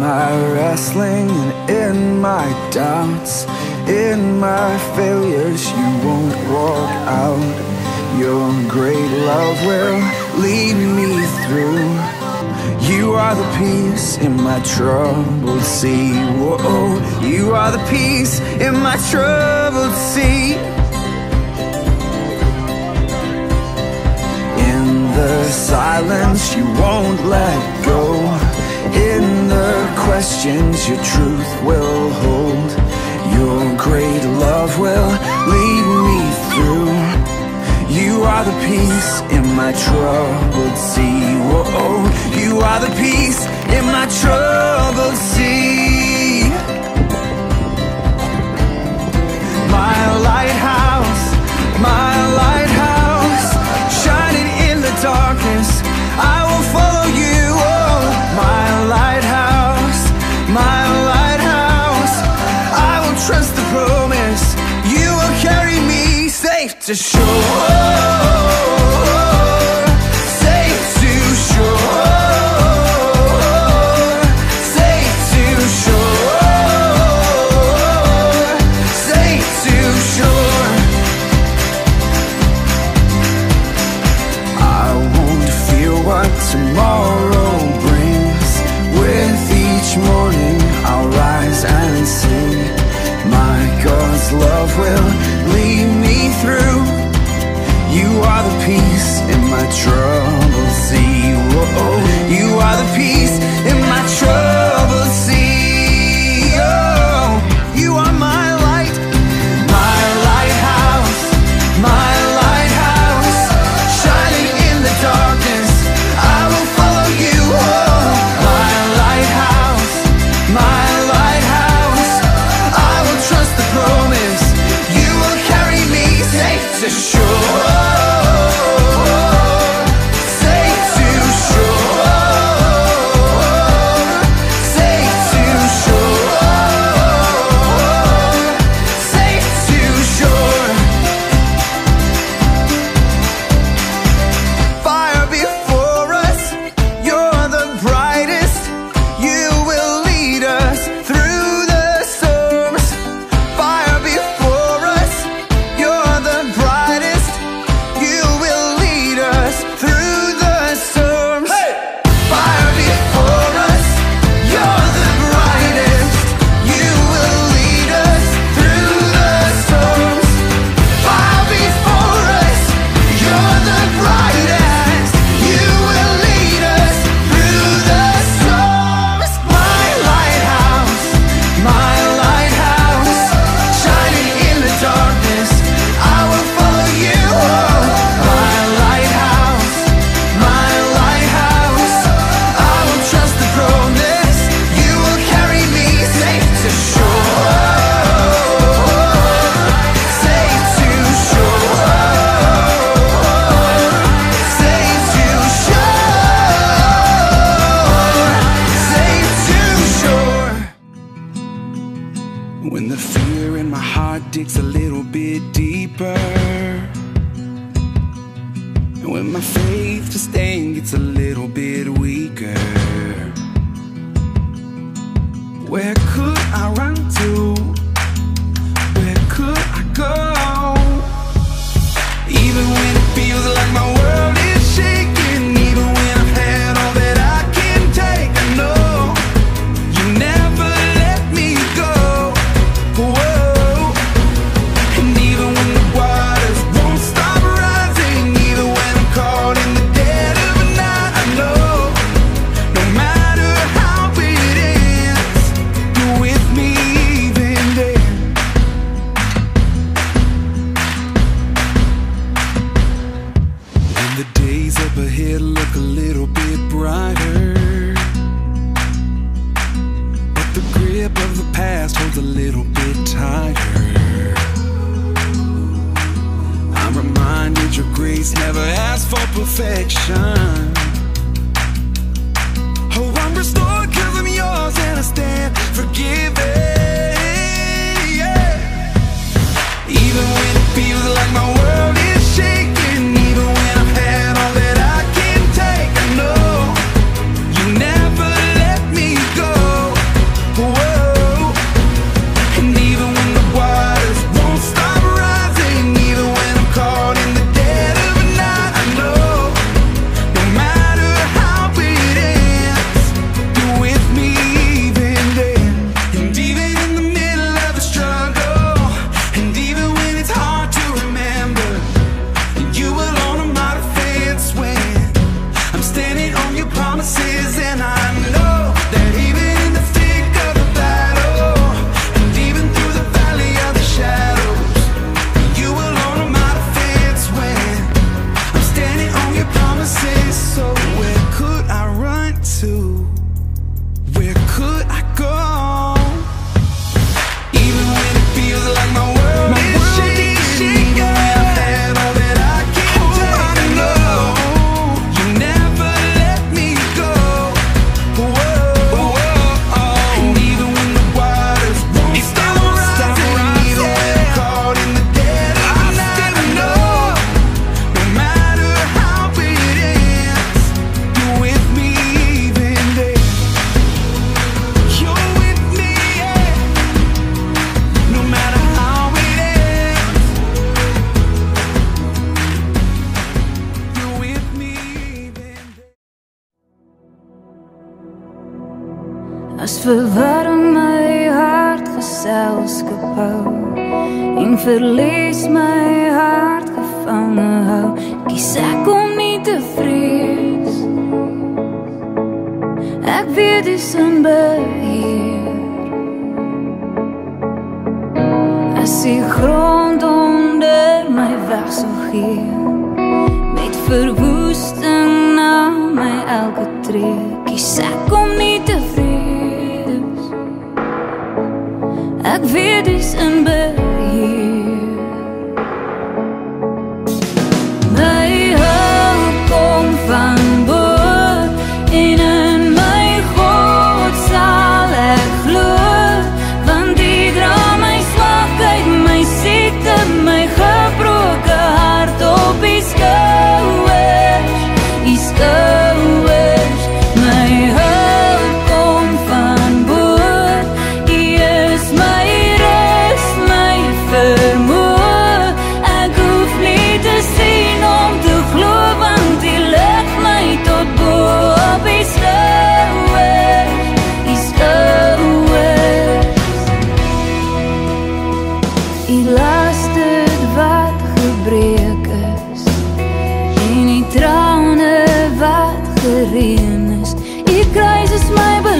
my wrestling and in my doubts, in my failures, you won't walk out. Your great love will lead me through. You are the peace in my troubled sea. Whoa, you are the peace in my troubled sea. In the silence, you won't let go. In the questions, your truth will hold. Your great love will lead me through. You are the peace in my troubled sea. Whoa, you are the peace in my troubled sea. My lighthouse, shining in the darkness, I will follow you. Oh, my lighthouse, I will trust the promise. You will carry me safe to shore. Safe to shore. Safe to shore. Safe to shore. I won't fear what tomorrow brings. With each morning I'll rise and sing. My God's love will lead me through. You are the peace in my troubled sea. Whoa, you are the peace in my troubled sea. Oh, you are my light, my lighthouse, shining in the darkness, I will follow you. Oh, my lighthouse, I will trust the promise. You will carry me safe to shore. Safe to shore. Safe to shore. Safe to shore. Fire before us, you're the brightest. You will lead us through the storms. Fire before us, you're the brightest. You will lead us through the storms. Hey! Fire before us, you're the brightest. You will lead us through the storms. Fire before us, you're the brightest. You will lead us through the storms. My lighthouse, shining in the darkness, I will follow you. Oh, my lighthouse, I will trust the promise. You will carry me safe to shore. Safe to shore. Safe to shore. Safe to shore. When the fear in my heart digs a little bit deeper, and when my faith to stand gets a little bit weaker, where could I run to? Where could I go? Even when it feels like my world is shaking, even when I've had all that I can take, I know you never let me go. Whoa. And even when the waters won't stop rising, even when I'm caught in the dead of the night, I know no matter how it ends, you're with me even then. When the days up ahead look a little bit brighter, but the grip of the past holds a little bit tighter, I'm reminded your grace never asked for perfection. Oh, I'm restored 'cause I'm yours and I stand forgiven. Yeah. Even when it feels like my world is shaking, even when I've had all that I can take, I know you never let me go. as verwarring my hart geselskap hou en verlies my hart gevange hou, kies ek om nie te vrees. Ek weet dis in beheer. As die grond onder my weg sal gee, met verwoesting na my elke tree, kies ek om nie te vrees. Ek weet dis in beheer. My hulp kom van bo, en in my God sal ek glo, want die dra my swakheid, my siekte, my gebroke hart op die skouers, die skouers. My hulp kom van bo, U is my rus, my vermoë. Ek hoef nie te sien om te glo, want U lig my tot bo op die skouers, die skouers. U las dit wat gebreek is, en die trane wat gereën is. U kruis is my